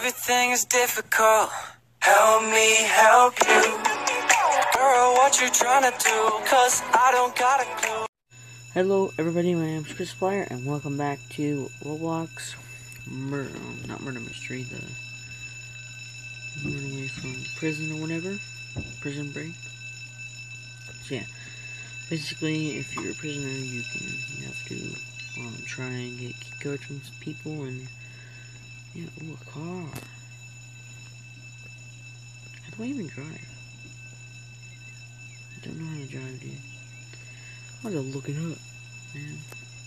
Everything is difficult. Help me help you. Girl, what you trying to do? Cause I don't got a clue. Hello everybody, my name is Christopher and welcome back to Roblox not Murder Mystery, the runaway from prison or whatever. Prison Break. So yeah, basically if you're a prisoner you have to try and get key cards from people and yeah, ooh, a car. How do I even drive? I don't know how to drive, dude. I gotta look it up, man.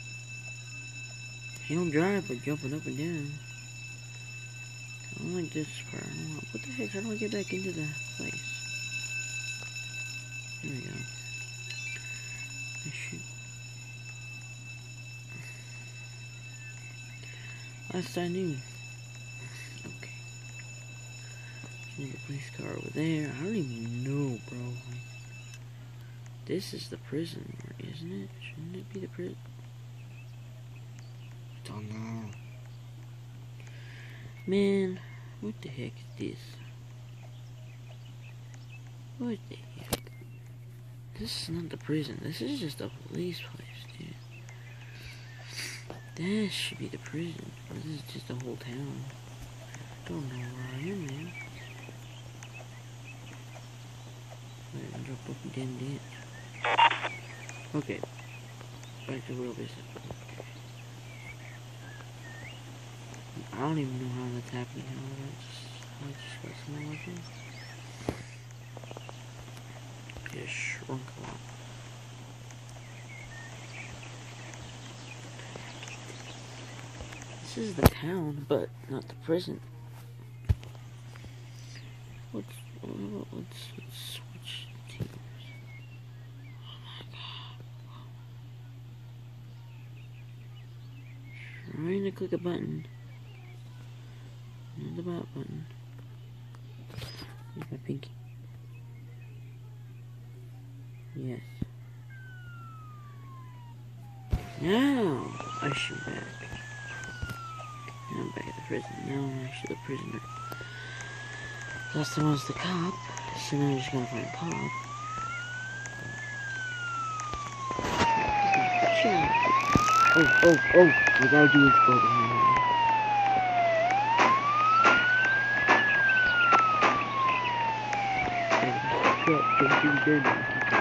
You don't drive by jumping up and down. I don't like this part. I don't know. What the heck? How do I get back into the place? There we go. I should. Last I knew. Okay. There's a police car over there. I don't even know, bro. Like, this is the prison, isn't it? Shouldn't it be the prison? I don't know. Man, what the heck is this? What the heck? This is not the prison. This is just a police place, dude. That should be the prison. This is just a whole town. Don't know where I am, man. Wait, I'll drop off the damn ditch. Okay. Back to real business. I don't even know how that's happening. I just got some weapon. It shrunk a lot. This is the town, but not the prison. Let's switch teams. Oh my god. Trying to click a button. And the bot button. Here's my pinky. Yes. Now I shoot back. Now I'm back at the prison. Now I'm actually the prisoner. Last time I was the cop, so now I'm just gonna find a cop. Oh, I gotta do this for him. Don't do it again.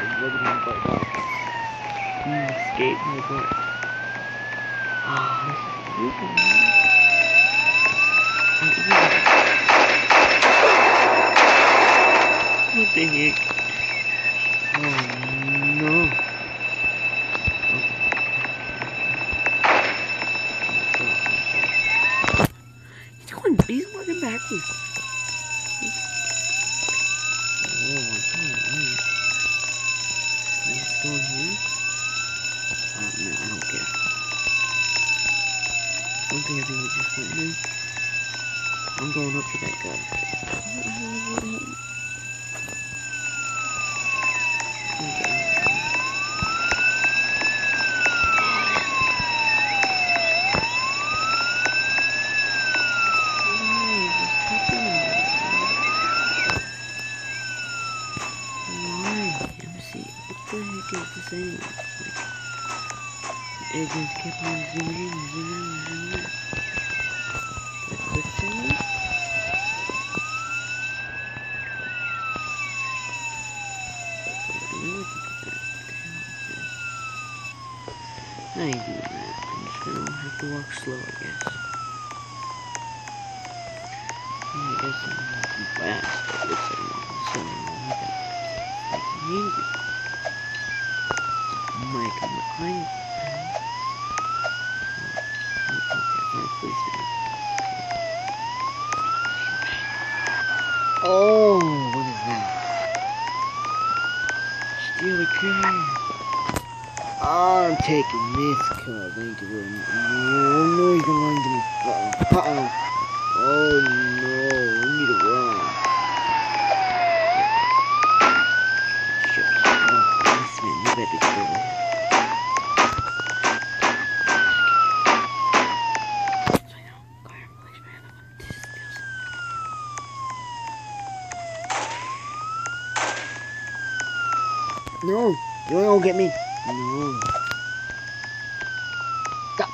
Escape my butt. What the heck? Oh no. He's working backwards. Oh, I can't. Can I just go in here? No, I don't care. I don't think everyone just went in. I'm going up to that guy. It just kept on zooming in. Let's click through. I ain't doing that. I'm just gonna have to walk slow, I guess. I guess I'm walking fast. It looks like I'm walking slow. I can hear you. Mike, I'm behind. Oh, what is that? Steal a car. Oh, I'm taking this car. Thank you very much. Oh no, he's gonna run into me. Oh no, we need to run. Shit. Oh, this man, you better be careful. No, you ain't gonna get me. No. Stop.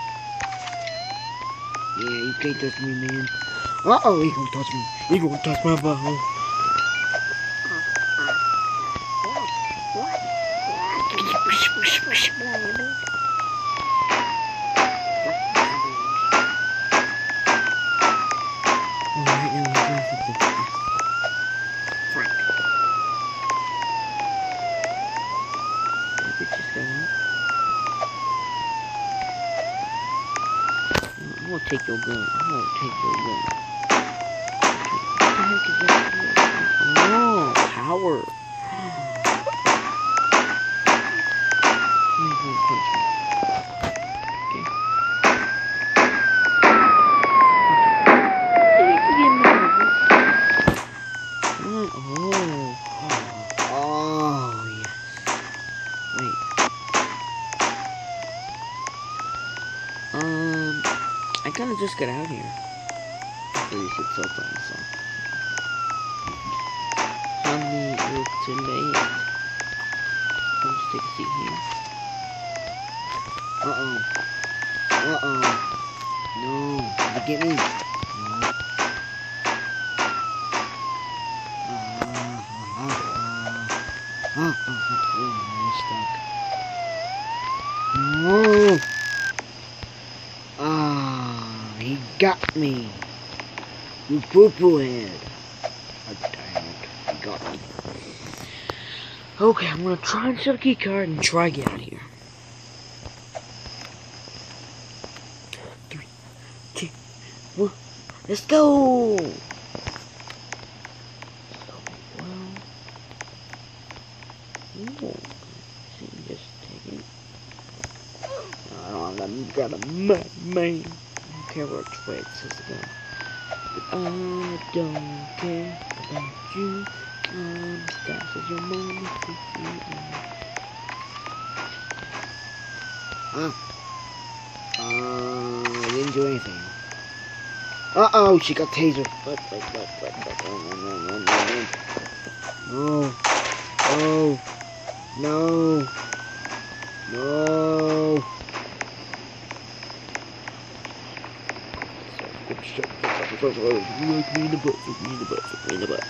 Yeah, you can't touch me, man. Uh-oh, he gonna touch me. He gonna touch my butthole. Alright, now we're going for the front. That bitch just got out. I'm gonna take your gun. I'm gonna take your gun. What the heck is that? Oh, power. He's gonna punch me. Okay. What? Oh, yes. Wait. I kind of just got out here. After you should so far, so. On the roof to lay it. I'll just take a seat here. Uh-oh. Uh-oh. No. You get me? No. I'm stuck. No. He got me. You poo-poo head. Oh, dang it. He got me. Okay, I'm gonna try and set a key card and try to get out of here. 3, 2, 1. Let's go! Just take it. I don't have got a man. I don't care which way it says to go. But I don't care about you. That's what your mama I didn't do anything. Uh-oh, she got tasered. No. No. No. No. Look me in the butt. Look me in the butt. Look me in the butt.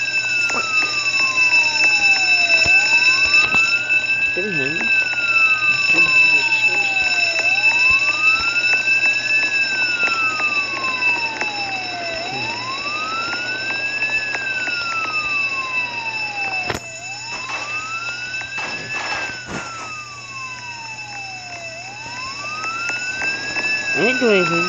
I didn't do anything.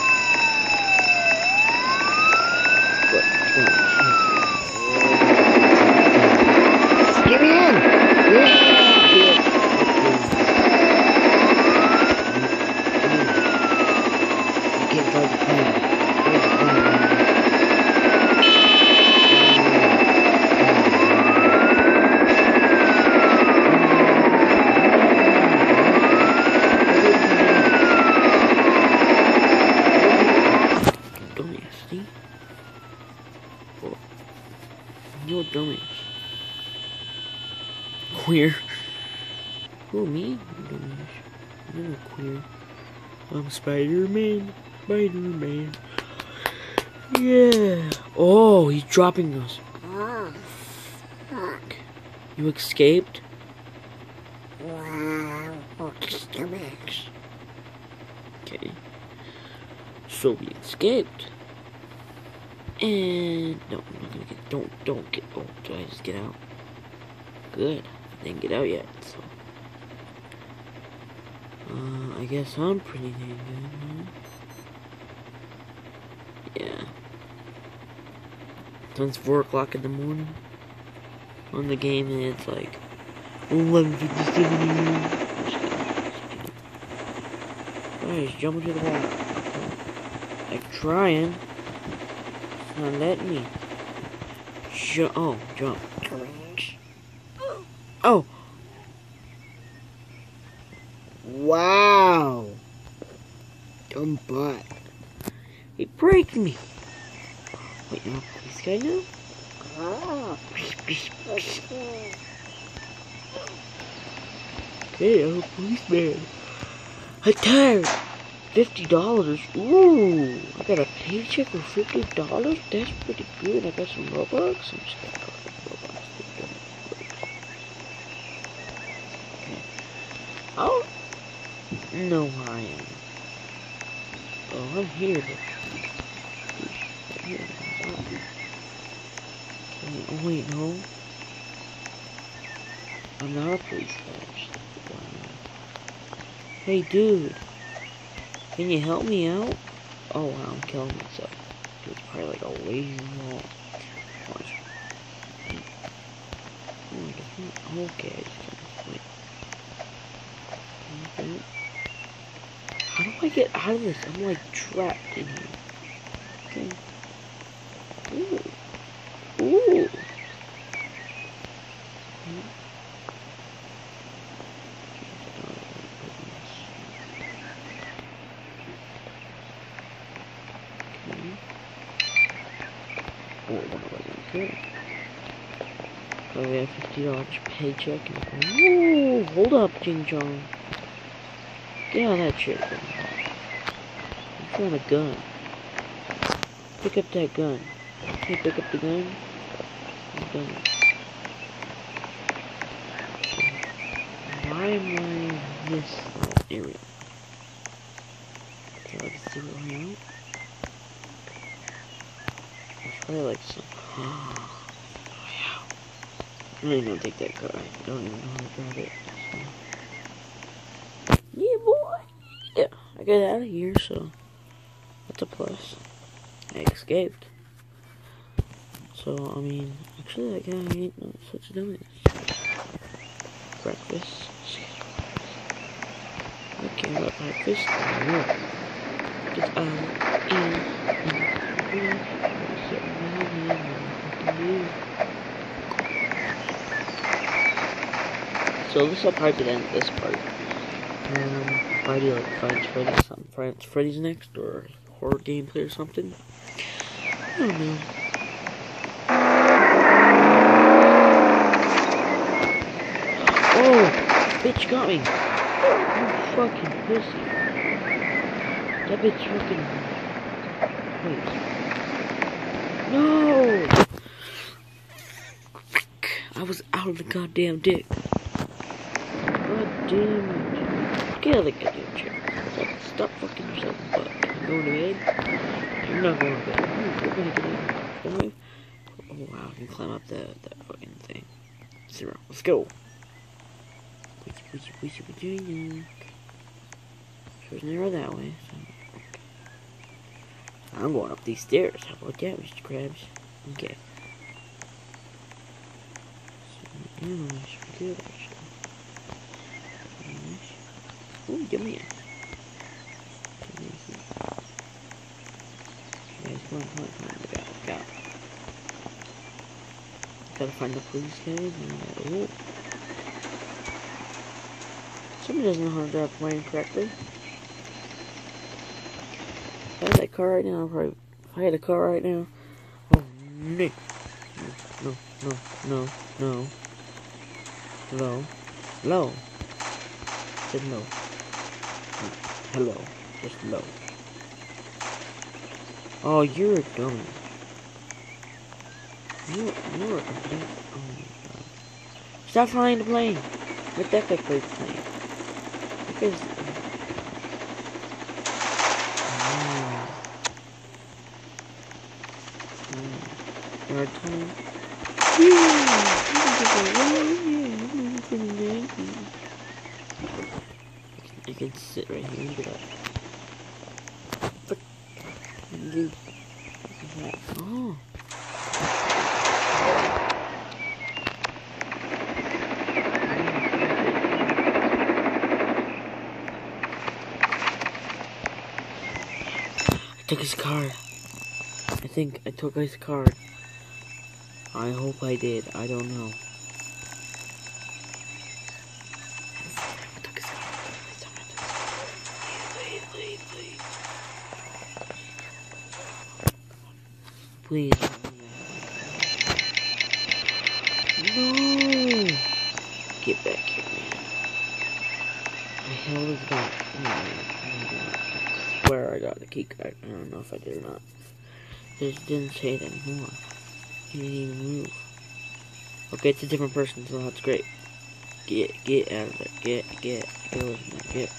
Get me in! Yeah! I can't drive the plane. You're a dumbass. Queer. Who, me? Dumbass. You're queer. I'm Spider-Man. Spider-Man. Yeah. Oh, he's dropping us. You escaped? Okay. So we escaped. And no, I'm not gonna get. Don't get. Oh, did I just get out? Good. I didn't get out yet. So, I guess I'm pretty dang good. Huh? Yeah. It's 4 o'clock in the morning on the game, and it's like 11:57. Guys, jump into the wall. Like trying. Not letting me. Oh, jump. Oh. Wow. Dumb butt. He braked me. Wait, am I a police guy now? Hey, I'm a policeman. I'm tired. $50. Ooh, I got a paycheck for $50. That's pretty good. I got some Robux. I'm just gonna call it Robux. Okay. I don't know where I am. Oh, I'm here. Okay. Oh wait, no. I'm not a police officer. Hey, dude. Can you help me out? Oh wow, I'm killing myself. It's probably like a lazy wall. Watch. Okay, I just can't wait. Okay. How do I get out of this? I'm like trapped in here. Okay. Ooh. Ooh. Okay. So we have $50 paycheck. Ooh, hold up, Jing Jong. Get out of that shit. I'm trying a gun. Pick up that gun. Can you pick up the gun? I'm done. Why am I in this area? Okay, let's see what I am. It's probably like some. Oh, yeah. I'm not even gonna take that car. I don't even know how to drive it. So. Yeah, boy! Yeah, I got out of here, so that's a plus. I escaped. So, I mean, actually, that guy ain't not such a dumbass. Breakfast. Okay, about breakfast. No. Get out So this will probably be the end of this part. Probably like Five Freddy's, something. Five Freddy's next, or horror gameplay or something. I don't know. Oh, bitch got me. You fucking pussy. That bitch fucking. Wait. No! I was out of the goddamn dick. God damn it. Get out of the goddamn chair. Stop fucking yourself in the butt. You going to bed? You're not going to bed. You're gonna get in. Boy. Oh wow, you can climb up that fucking thing. Zero. Let's go. What you doing? There's an arrow that way. So. I'm going up these stairs. How about that, Mr. Krabs? Okay. So, I should be good, actually. Ooh, yummy. Guys, come on. Go. Gotta find the police guys. Ooh. Somebody doesn't know how to drive a plane correctly. If I had that car right now, if I had a car right now, oh no. Low. Said no. Hello. Just low. Oh, you're a dummy. You're a complete. Oh my god. Stop flying the plane. Let that guy play the plane. Because. Hard time. I can sit right here and get up. Oh. I took his card. I think I took his card. I hope I did. I don't know. Please. No. Get back here, man. The hell is that? Oh my god. I swear I got the key card. I don't know if I did or not. It didn't say it anymore. He didn't even move. Okay, it's a different person, so that's great. Get out of there. Get away from there. Get.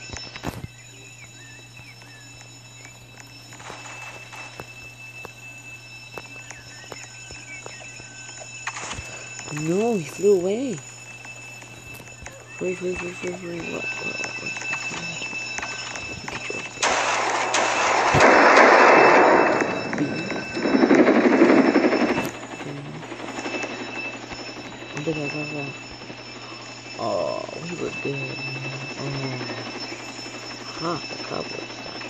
No, he flew away. Free. What? Oh, we were good, man. Oh. Ha, the cowboys died.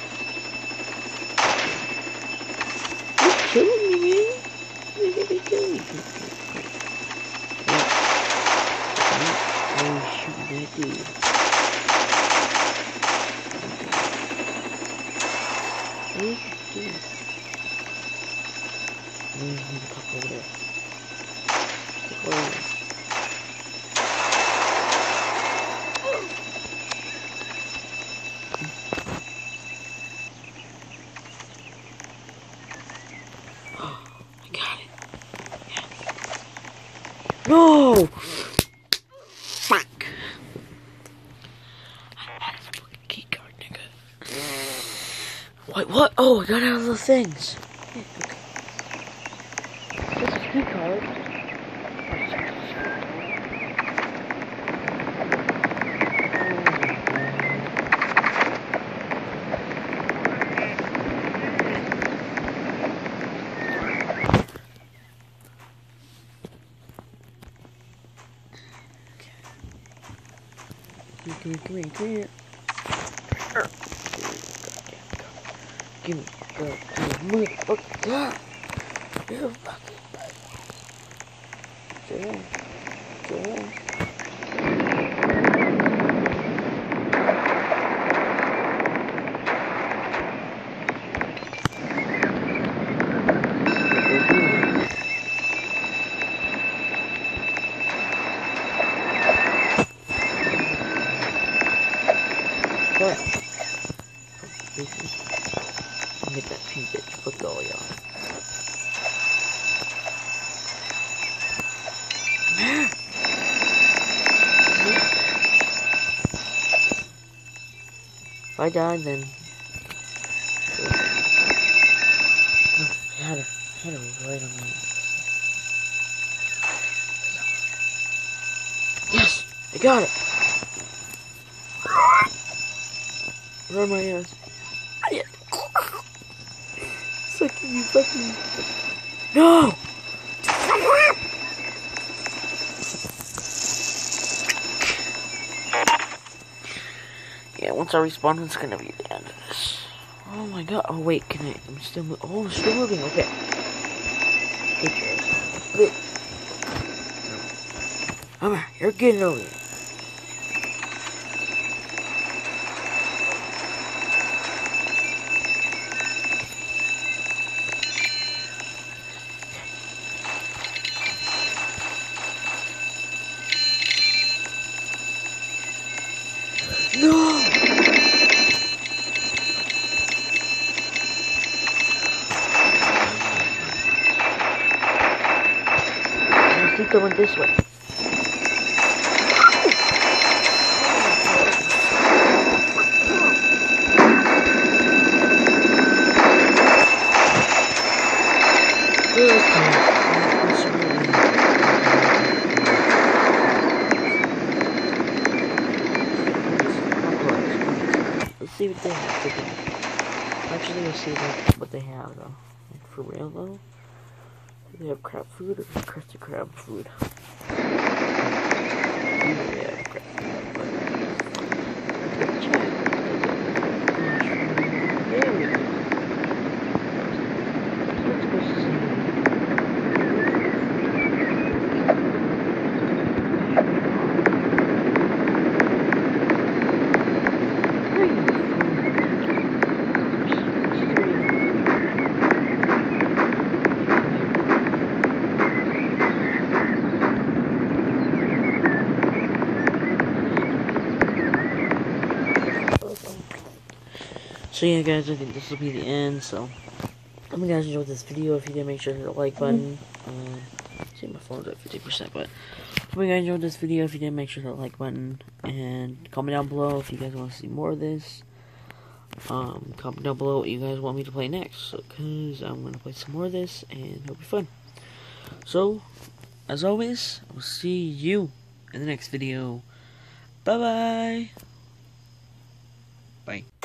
You're killing me, man. You're gonna kill me. Oh, shoot, that dude. What is this dude? There's another couple over there. Stick over there. No! Fuck! I had his fucking key card, nigga. What? Oh, I got out of the things. Yeah, okay. This is key card. Come here. Give me your motherfucking God. You're fucking bad. Go on. Get that pink bitch. Fuck all y'all. If I die, then no, I had her right on my ass. Yes, I got it. Right on my ass. Sucking you fucking. No! Yeah, once I respawn, it's gonna be the end of this. Oh my god. Oh wait, can I? I'm still moving. Oh, I'm still moving. Okay. Good. Come here. You're getting over here. No! I think I went this way. Let's see what they have today. Actually, let's see what they have though. Like, for real though? Do they have crab food or Krusty Krab food? Yeah, crab food, but let's check. There we go. Let's go see. So yeah, guys, I think this will be the end. So, hope you guys enjoyed this video. If you did, make sure to hit the like button. See, my phone's at 50%, but hope you guys enjoyed this video. If you did, make sure to hit the like button and comment down below if you guys want to see more of this. Comment down below what you guys want me to play next, because I'm gonna play some more of this and it'll be fun. So, as always, I will see you in the next video. Bye-bye. Bye.